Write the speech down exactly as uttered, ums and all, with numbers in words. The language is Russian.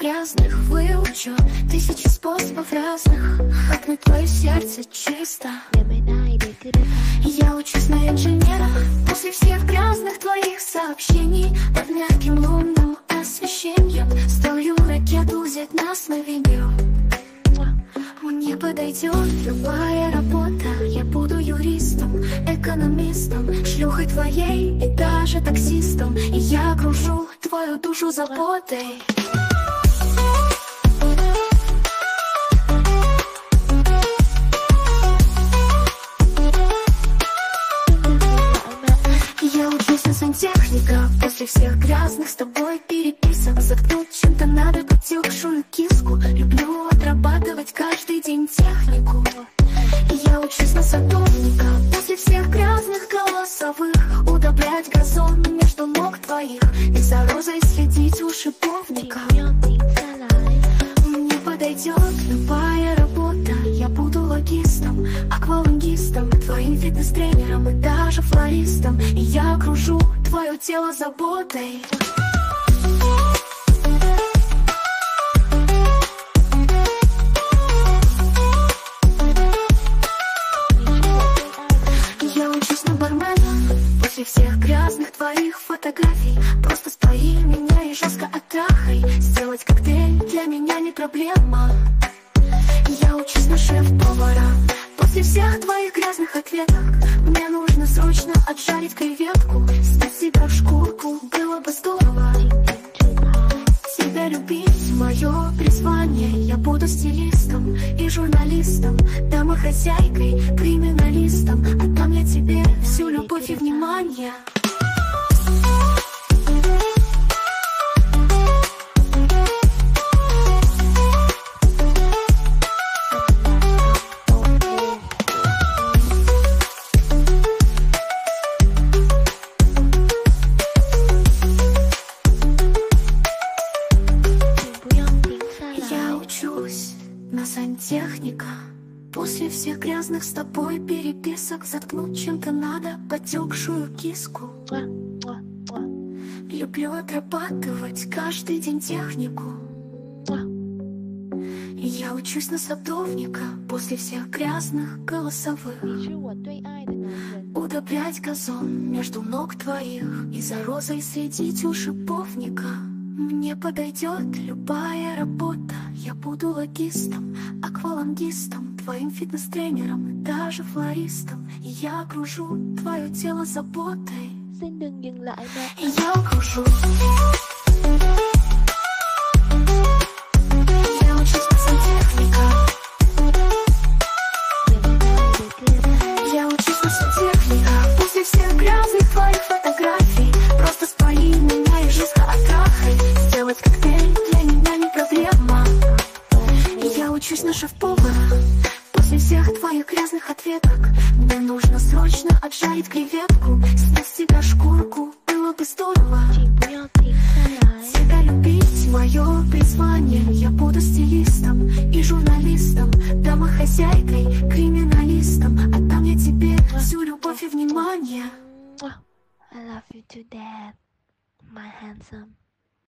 грязных выучу тысячи способов разных отмыть твое сердце чисто. Я учусь на инженера после всех грязных твоих сообщений. Под мягким лунным освещением стою ракету взять нас на видео. Мне подойдет любая работа. Я буду юристом, экономистом, шлюхой твоей и даже таксистом. И я окружу твою душу заботой. Я учусь на сантехника после всех грязных с тобой переписок. Заткнуть чем-то надо потекшую киску. Люблю отрабатывать каждый день технику. Я учусь на садовника после всех грязных голосовых. Удобрять газон между ног твоих и за розой следить у шиповника. Мне подойдет любая работа. Я буду логистом, аквалангистом, твоим фитнес-тренером и даже флористом. И я окружу твое тело заботой. Я учусь на бармена после всех грязных твоих фотографий. Просто спои меня и жестко оттрахай. Сделать коктейль для меня не проблема. Я учусь на шеф-повара после всех твоих грязных ответок. Мне нужно срочно отжарить креветку, снять себя в шкурку, было бы здорово. Тебя любить мое призвание. Я буду стилистом и журналистом, домохозяйкой, криминалистом. Отдам я тебе всю любовь и внимание. На сантехника после всех грязных с тобой переписок. Заткнуть чем-то надо потекшую киску. Люблю отрабатывать каждый день технику. Я учусь на садовника после всех грязных голосовых. Удобрять газон между ног твоих и за розой следить у шиповника. Мне подойдет любая работа. Я буду логистом, аквалангистом, твоим фитнес-тренером и даже флористом. И я окружу твое тело заботой. И я окружу. Я учусь на сантехника. Я учусь на сантехника после всех грязных твоих фотографий. Просто спои меня и жестко оттрахай. Сделать коктейль для меня не проблема. Я учусь на шеф-повара после всех твоих грязных ответок. Мне нужно срочно отжарить креветку, снять с себя шкурку, было бы здорово. Тебя любить мое призвание. Я буду стилистом и журналистом, домохозяйкой, криминалистом. Отдам я тебе всю любовь и внимание. I love you to death, my handsome.